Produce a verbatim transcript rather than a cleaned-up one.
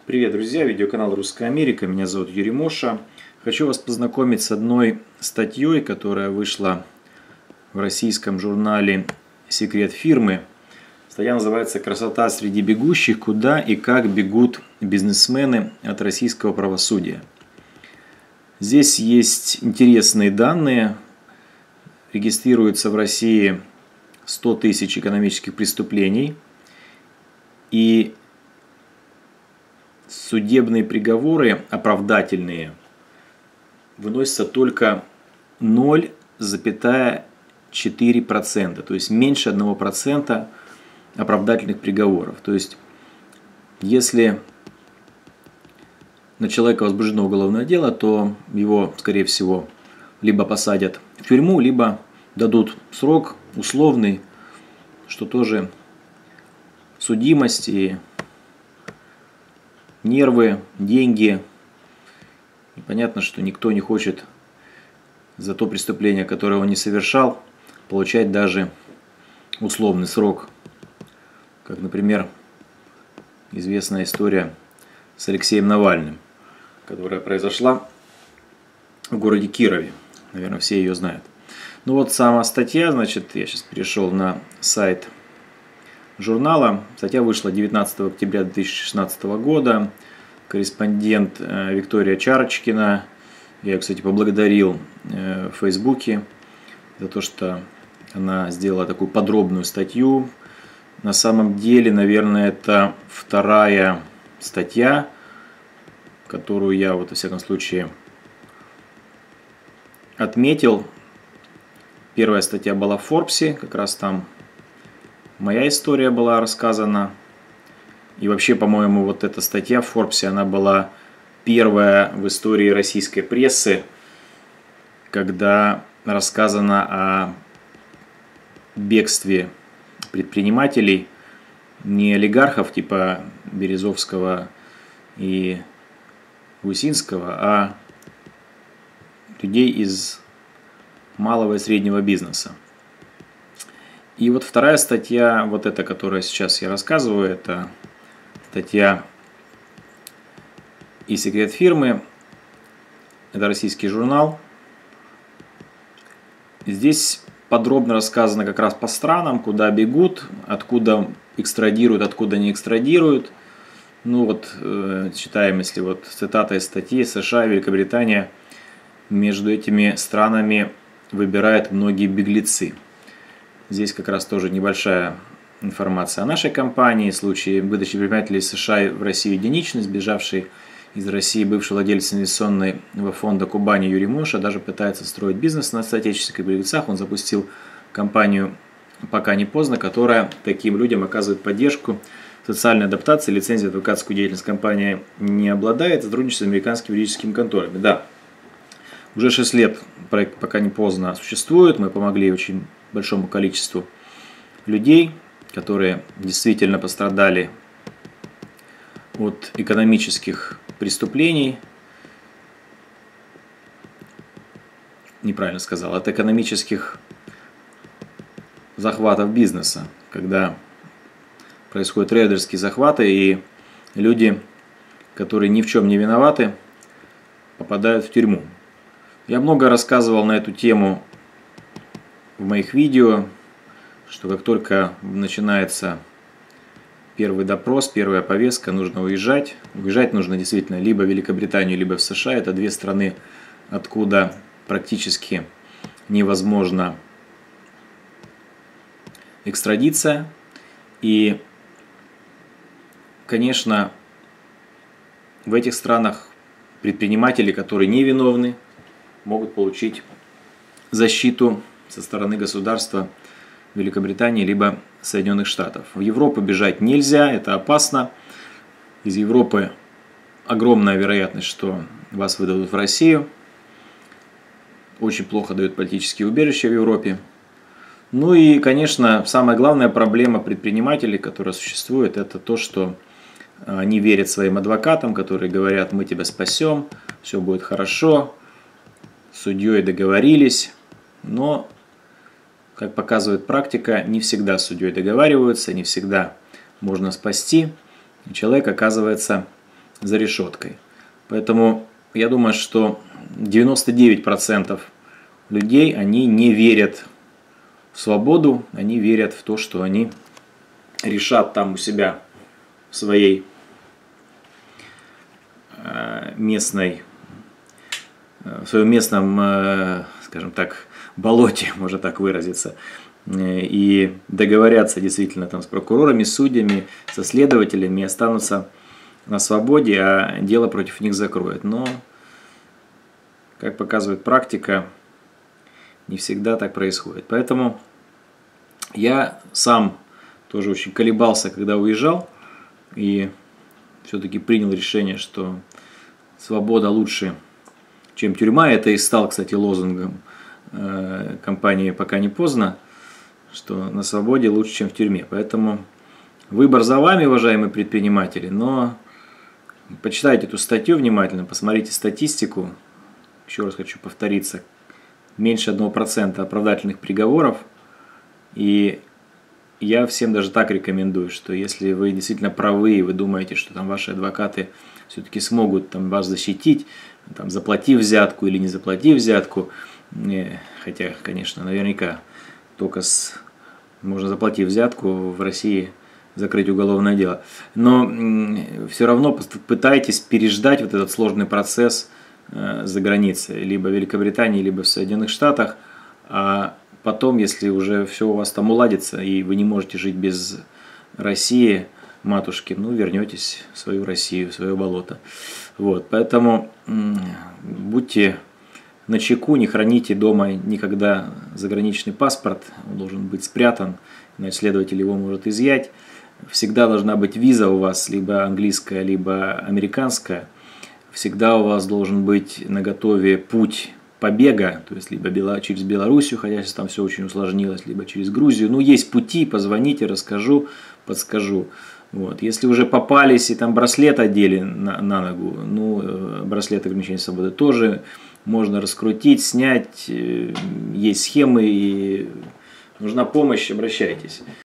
Привет, друзья! Видеоканал Русская Америка. Меня зовут Юрий Моша. Хочу вас познакомить с одной статьей, которая вышла в российском журнале «Секрет фирмы». Статья называется «Красота среди бегущих. Куда и как бегут бизнесмены от российского правосудия». Здесь есть интересные данные. Регистрируется в России сто тысяч экономических преступлений. И судебные приговоры оправдательные выносятся только ноль целых четыре десятых процента, то есть меньше одного процента оправдательных приговоров. То есть, если на человека возбуждено уголовное дело, то его, скорее всего, либо посадят в тюрьму, либо дадут срок условный, что тоже судимость и нервы, деньги. И понятно, что никто не хочет за то преступление, которое он не совершал, получать даже условный срок. Как, например, известная история с Алексеем Навальным, которая произошла в городе Кирове. Наверное, все ее знают. Ну вот сама статья, значит, я сейчас перешел на сайт журнала. Статья вышла девятнадцатого октября две тысячи шестнадцатого года. Корреспондент Виктория Чарочкина. Я ее, кстати, поблагодарил в Фейсбуке за то, что она сделала такую подробную статью. На самом деле, наверное, это вторая статья, которую я, вот, во всяком случае, отметил. Первая статья была в Форбсе, как раз там моя история была рассказана. И вообще, по-моему, вот эта статья в Форбсе, она была первая в истории российской прессы, когда рассказано о бегстве предпринимателей, не олигархов типа Березовского и Гусинского, а людей из малого и среднего бизнеса. И вот вторая статья, вот эта, которая сейчас я рассказываю, это статья и «Секрет фирмы». Это российский журнал. Здесь подробно рассказано как раз по странам, куда бегут, откуда экстрадируют, откуда не экстрадируют. Ну вот, э, читаем, если вот цитата из статьи: США, Великобритания, между этими странами выбирают многие беглецы. Здесь как раз тоже небольшая информация о нашей компании. В случае выдачи предпринимателей из США в Россию единичный, сбежавший из России бывший владелец инвестиционного фонда Кубани Юрий Моша даже пытается строить бизнес на соотечественных беглецах. Он запустил компанию «Пока не поздно», которая таким людям оказывает поддержку, социальной адаптации, лицензии адвокатскую деятельность компания не обладает, сотрудничает с американскими юридическими конторами. Да, уже шесть лет проект «Пока не поздно» существует. Мы помогли очень большому количеству людей, которые действительно пострадали от экономических преступлений. Неправильно сказал, от экономических захватов бизнеса, когда происходят рейдерские захваты, и люди, которые ни в чем не виноваты, попадают в тюрьму. Я много рассказывал на эту тему в моих видео, что как только начинается первый допрос, первая повестка, нужно уезжать. Уезжать нужно действительно либо в Великобританию, либо в США. Это две страны, откуда практически невозможна экстрадиция. И, конечно, в этих странах предприниматели, которые невиновны, могут получить защиту со стороны государства Великобритании либо Соединенных Штатов. В Европу бежать нельзя, это опасно. Из Европы огромная вероятность, что вас выдадут в Россию. Очень плохо дают политические убежища в Европе. Ну и, конечно, самая главная проблема предпринимателей, которая существует, это то, что они верят своим адвокатам, которые говорят: мы тебя спасем, все будет хорошо, с судьей договорились. Но, как показывает практика, не всегда с судьей договариваются, не всегда можно спасти. И человек оказывается за решеткой. Поэтому я думаю, что девяносто девять процентов людей, они не верят в свободу, они верят в то, что они решат там у себя в своей местной, в своем местном, скажем так, болоте, можно так выразиться, и договорятся действительно там с прокурорами, с судьями, со следователями, и останутся на свободе, а дело против них закроют. Но, как показывает практика, не всегда так происходит. Поэтому я сам тоже очень колебался, когда уезжал, и все-таки принял решение, что свобода лучше, чем тюрьма. Это и стал, кстати, лозунгом э, компании «Пока не поздно», что на свободе лучше, чем в тюрьме. Поэтому выбор за вами, уважаемые предприниматели, но почитайте эту статью внимательно, посмотрите статистику. Еще раз хочу повториться, меньше одного процента оправдательных приговоров. И я всем даже так рекомендую, что если вы действительно правы, и вы думаете, что там ваши адвокаты все-таки смогут там вас защитить, там, заплатив взятку или не заплатив взятку, хотя, конечно, наверняка только с, можно заплатив взятку в России закрыть уголовное дело, но все равно пытайтесь переждать вот этот сложный процесс за границей, либо в Великобритании, либо в Соединенных Штатах, а потом, если уже все у вас там уладится, и вы не можете жить без России, матушки, ну, вернетесь в свою Россию, в свое болото. Вот, поэтому будьте начеку, не храните дома никогда заграничный паспорт, он должен быть спрятан, иначе следователь его может изъять. Всегда должна быть виза у вас, либо английская, либо американская. Всегда у вас должен быть наготове путь побега, то есть либо через Белоруссию, хотя сейчас там все очень усложнилось, либо через Грузию. Ну, есть пути, позвоните, расскажу, подскажу. Вот. Если уже попались и там браслет одели на, на ногу, ну, браслет ограничения свободы тоже можно раскрутить, снять, есть схемы, и нужна помощь, обращайтесь.